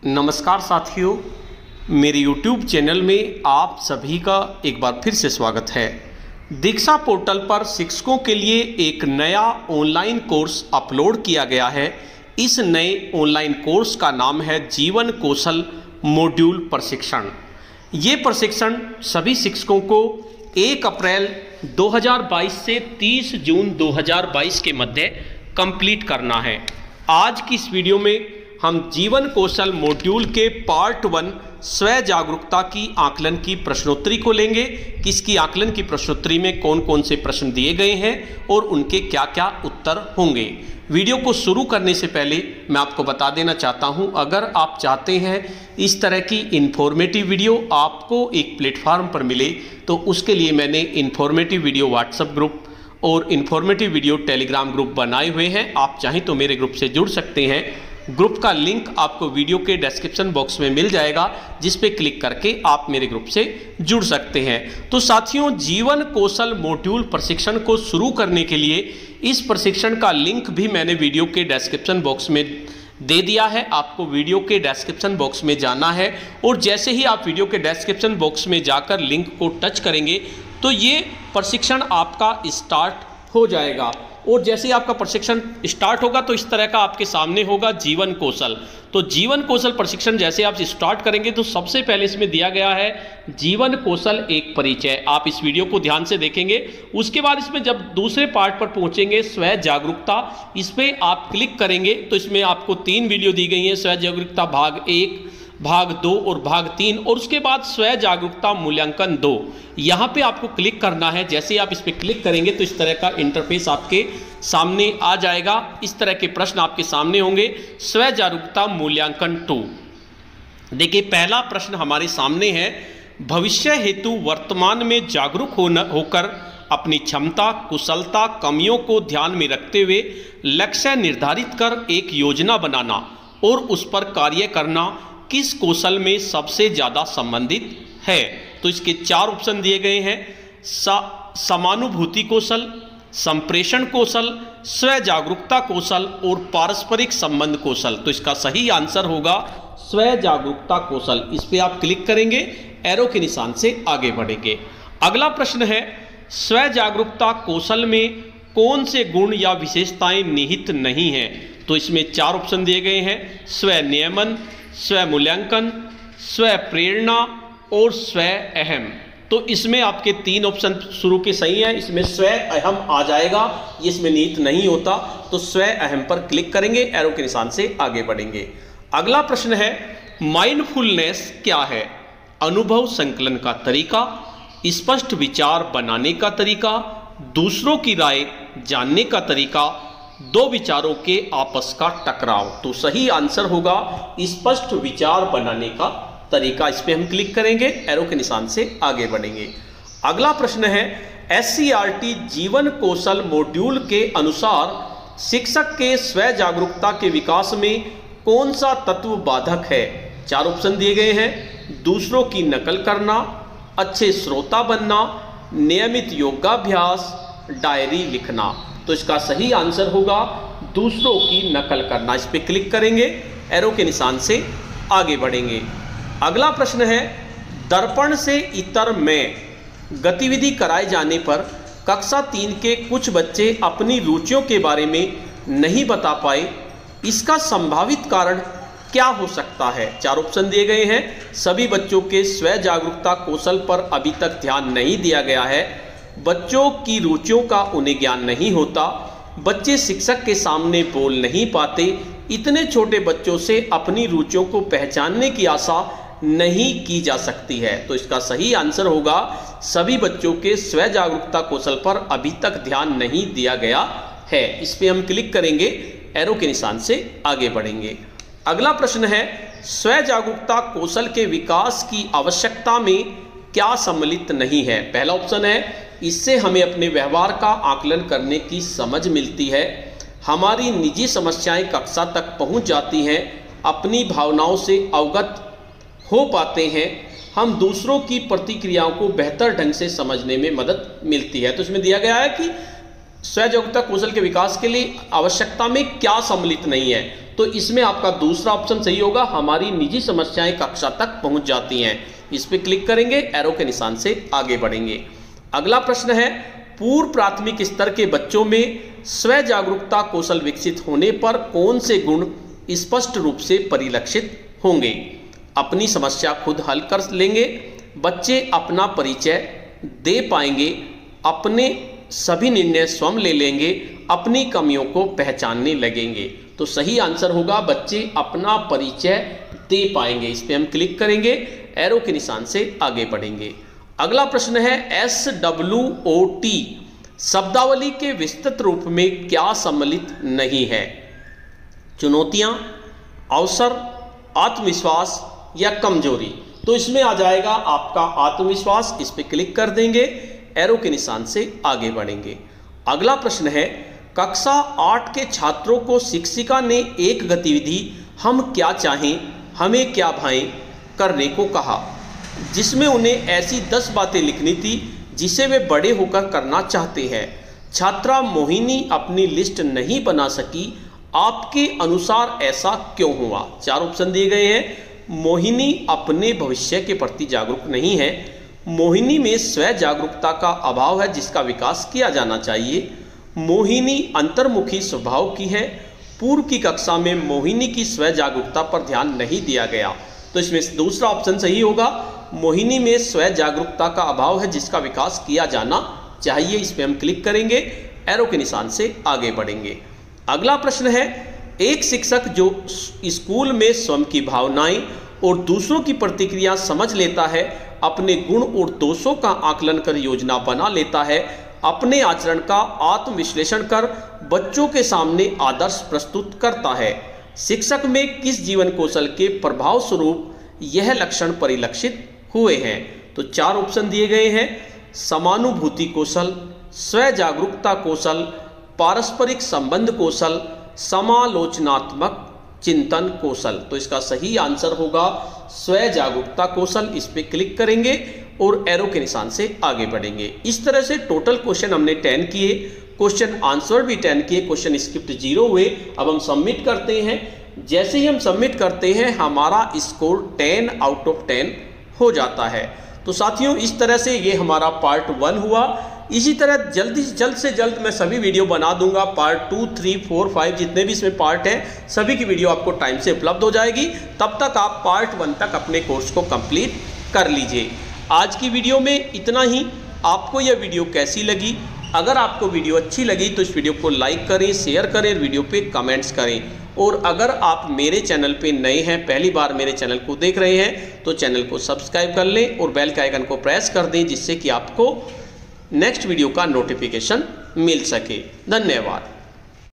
नमस्कार साथियों, मेरे YouTube चैनल में आप सभी का एक बार फिर से स्वागत है। दीक्षा पोर्टल पर शिक्षकों के लिए एक नया ऑनलाइन कोर्स अपलोड किया गया है। इस नए ऑनलाइन कोर्स का नाम है जीवन कौशल मॉड्यूल प्रशिक्षण। ये प्रशिक्षण सभी शिक्षकों को 1 अप्रैल 2022 से 30 जून 2022 के मध्य कंप्लीट करना है। आज की इस वीडियो में हम जीवन कौशल मॉड्यूल के पार्ट 1 स्व जागरूकता की आकलन की प्रश्नोत्तरी को लेंगे कि इसकी आकलन की प्रश्नोत्तरी में कौन कौन से प्रश्न दिए गए हैं और उनके क्या क्या उत्तर होंगे। वीडियो को शुरू करने से पहले मैं आपको बता देना चाहता हूं, अगर आप चाहते हैं इस तरह की इन्फॉर्मेटिव वीडियो आपको एक प्लेटफार्म पर मिले तो उसके लिए मैंने इन्फॉर्मेटिव वीडियो व्हाट्सएप ग्रुप और इन्फॉर्मेटिव वीडियो टेलीग्राम ग्रुप बनाए हुए हैं। आप चाहें तो मेरे ग्रुप से जुड़ सकते हैं। ग्रुप का लिंक आपको वीडियो के डिस्क्रिप्शन बॉक्स में मिल जाएगा, जिस पे क्लिक करके आप मेरे ग्रुप से जुड़ सकते हैं। तो साथियों, जीवन कौशल मॉड्यूल प्रशिक्षण को शुरू करने के लिए इस प्रशिक्षण का लिंक भी मैंने वीडियो के डिस्क्रिप्शन बॉक्स में दे दिया है। आपको वीडियो के डिस्क्रिप्शन बॉक्स में जाना है और जैसे ही आप वीडियो के डिस्क्रिप्शन बॉक्स में जाकर लिंक को टच करेंगे तो ये प्रशिक्षण आपका स्टार्ट हो जाएगा। और जैसे ही आपका प्रशिक्षण स्टार्ट होगा तो इस तरह का आपके सामने होगा जीवन कौशल। तो जीवन कौशल प्रशिक्षण जैसे आप स्टार्ट करेंगे तो सबसे पहले इसमें दिया गया है जीवन कौशल एक परिचय। आप इस वीडियो को ध्यान से देखेंगे। उसके बाद इसमें जब दूसरे पार्ट पर पहुंचेंगे स्व जागरूकता, इस पर आप क्लिक करेंगे तो इसमें आपको 3 वीडियो दी गई हैं, स्व जागरूकता भाग 1, भाग 2 और भाग 3, और उसके बाद स्व जागरूकता मूल्यांकन 2। यहाँ पे आपको क्लिक करना है। जैसे आप इस पर क्लिक करेंगे तो इस तरह का इंटरफेस आपके सामने आ जाएगा। इस तरह के प्रश्न आपके सामने होंगे। स्व जागरूकता मूल्यांकन 2। देखिए, पहला प्रश्न हमारे सामने है, भविष्य हेतु वर्तमान में जागरूक होकर अपनी क्षमता, कुशलता, कमियों को ध्यान में रखते हुए लक्ष्य निर्धारित कर एक योजना बनाना और उस पर कार्य करना किस कौशल में सबसे ज़्यादा संबंधित है। तो इसके 4 ऑप्शन दिए गए हैं, समानुभूति कौशल, संप्रेषण कौशल, स्व जागरूकता कौशल और पारस्परिक संबंध कौशल। तो इसका सही आंसर होगा स्व जागरूकता कौशल। इस पर आप क्लिक करेंगे, एरो के निशान से आगे बढ़ेंगे। अगला प्रश्न है, स्व जागरूकता कौशल में कौन से गुण या विशेषताएं निहित नहीं हैं। तो इसमें 4 ऑप्शन दिए गए हैं, स्व नियमन, स्व मूल्यांकन, स्व प्रेरणा और स्व अहम। तो इसमें आपके 3 ऑप्शन शुरू के सही हैं। इसमें स्व अहम आ जाएगा, ये इसमें निहित नहीं होता। तो स्व अहम पर क्लिक करेंगे, एरो के निशान से आगे बढ़ेंगे। अगला प्रश्न है, माइंडफुलनेस क्या है। अनुभव संकलन का तरीका, स्पष्ट विचार बनाने का तरीका, दूसरों की राय जानने का तरीका, 2 विचारों के आपस का टकराव। तो सही आंसर होगा स्पष्ट विचार बनाने का तरीका। इस पे हम क्लिक करेंगे, एरो के निशान से आगे बढ़ेंगे। अगला प्रश्न है, SCRT जीवन कौशल मॉड्यूल के अनुसार शिक्षक के स्व जागरूकता के विकास में कौन सा तत्व बाधक है। 4 ऑप्शन दिए गए हैं, दूसरों की नकल करना, अच्छे श्रोता बनना, नियमित योगाभ्यास, डायरी लिखना। तो इसका सही आंसर होगा दूसरों की नकल करना। इस पर क्लिक करेंगे, एरो के निशान से आगे बढ़ेंगे। अगला प्रश्न है, दर्पण से इतर में गतिविधि कराए जाने पर कक्षा 3 के कुछ बच्चे अपनी रुचियों के बारे में नहीं बता पाए, इसका संभावित कारण क्या हो सकता है। 4 ऑप्शन दिए गए हैं, सभी बच्चों के स्व जागरूकता कौशल पर अभी तक ध्यान नहीं दिया गया है, बच्चों की रुचियों का उन्हें ज्ञान नहीं होता, बच्चे शिक्षक के सामने बोल नहीं पाते, इतने छोटे बच्चों से अपनी रुचियों को पहचानने की आशा नहीं की जा सकती है। तो इसका सही आंसर होगा सभी बच्चों के स्व जागरूकता कौशल पर अभी तक ध्यान नहीं दिया गया है। इस पे हम क्लिक करेंगे, एरो के निशान से आगे बढ़ेंगे। अगला प्रश्न है, स्व जागरूकता कौशल के विकास की आवश्यकता में क्या सम्मिलित नहीं है। पहला ऑप्शन है, इससे हमें अपने व्यवहार का आकलन करने की समझ मिलती है, हमारी निजी समस्याएं कक्षा तक पहुंच जाती हैं, अपनी भावनाओं से अवगत हो पाते हैं, हम दूसरों की प्रतिक्रियाओं को बेहतर ढंग से समझने में मदद मिलती है। तो इसमें दिया गया है कि स्व जागरूकता कौशल के विकास के लिए आवश्यकता में क्या सम्मिलित नहीं है? तो इसमें आपका दूसरा ऑप्शन सही होगा, हमारी निजी समस्याएं कक्षा तक पहुंच जाती हैं। इस पर क्लिक करेंगे, एरो के निशान से आगे बढ़ेंगे। अगला प्रश्न है, पूर्व प्राथमिक स्तर के बच्चों में स्व जागरूकता कौशल विकसित होने पर कौन से गुण स्पष्ट रूप से परिलक्षित होंगे? अपनी समस्या खुद हल कर लेंगे, बच्चे अपना परिचय दे पाएंगे, अपने सभी निर्णय स्वयं ले लेंगे, अपनी कमियों को पहचानने लगेंगे। तो सही आंसर होगा बच्चे अपना परिचय दे पाएंगे। इस पर हम क्लिक करेंगे, एरो के निशान से आगे बढ़ेंगे। अगला प्रश्न है, SWOT शब्दावली के विस्तृत रूप में क्या सम्मिलित नहीं है? चुनौतियां, अवसर, आत्मविश्वास या कमजोरी? तो इसमें आ जाएगा आपका आत्मविश्वास। इस पर क्लिक कर देंगे, एरो के निशान से आगे बढ़ेंगे। अगला प्रश्न है, कक्षा 8 के छात्रों को शिक्षिका ने एक गतिविधि हम क्या चाहें हमें क्या भाएं करने को कहा, जिसमें उन्हें ऐसी 10 बातें लिखनी थी जिसे वे बड़े होकर करना चाहते हैं। छात्रा मोहिनी अपनी लिस्ट नहीं बना सकी, आपके अनुसार ऐसा क्यों हुआ? 4 ऑप्शन दिए गए हैं। मोहिनी अपने भविष्य के प्रति जागरूक नहीं है, मोहिनी में स्व जागरूकता का अभाव है जिसका विकास किया जाना चाहिए, मोहिनी अंतर्मुखी स्वभाव की है, पूर्व की कक्षा में मोहिनी की स्व जागरूकता पर ध्यान नहीं दिया गया। तो इसमें दूसरा ऑप्शन सही होगा, मोहिनी में स्व जागरूकता का अभाव है जिसका विकास किया जाना चाहिए। इस पर हम क्लिक करेंगे, एरो के निशान से आगे बढ़ेंगे। अगला प्रश्न है, एक शिक्षक जो स्कूल में स्वयं की भावनाएं और दूसरों की प्रतिक्रिया समझ लेता है, अपने गुण और दोषों का आकलन कर योजना बना लेता है, अपने आचरण का आत्मविश्लेषण कर बच्चों के सामने आदर्श प्रस्तुत करता है, शिक्षक में किस जीवन कौशल के प्रभाव स्वरूप यह लक्षण परिलक्षित हुए हैं? तो 4 ऑप्शन दिए गए हैं, समानुभूति कौशल, स्व जागरूकता कौशल, पारस्परिक संबंध कौशल, समालोचनात्मक चिंतन कौशल। तो इसका सही आंसर होगा स्व जागरूकता कौशल। इस पे क्लिक करेंगे और एरो के निशान से आगे बढ़ेंगे। इस तरह से टोटल क्वेश्चन हमने 10 किए, क्वेश्चन आंसर भी 10 किए, क्वेश्चन स्क्रिप्ट 0 हुए। अब हम सबमिट करते हैं। जैसे ही हम सबमिट करते हैं हमारा स्कोर 10 आउट ऑफ 10 हो जाता है। तो साथियों, इस तरह से ये हमारा पार्ट 1 हुआ। इसी तरह जल्द से जल्द मैं सभी वीडियो बना दूंगा, पार्ट 2, 3, 4, 5 जितने भी इसमें पार्ट हैं सभी की वीडियो आपको टाइम से उपलब्ध हो जाएगी। तब तक आप पार्ट 1 तक अपने कोर्स को कंप्लीट कर लीजिए। आज की वीडियो में इतना ही। आपको यह वीडियो कैसी लगी? अगर आपको वीडियो अच्छी लगी तो इस वीडियो को लाइक करें, शेयर करें, वीडियो पे कमेंट्स करें। और अगर आप मेरे चैनल पे नए हैं, पहली बार मेरे चैनल को देख रहे हैं, तो चैनल को सब्सक्राइब कर लें और बेल के आइकन को प्रेस कर दें, जिससे कि आपको नेक्स्ट वीडियो का नोटिफिकेशन मिल सके। धन्यवाद।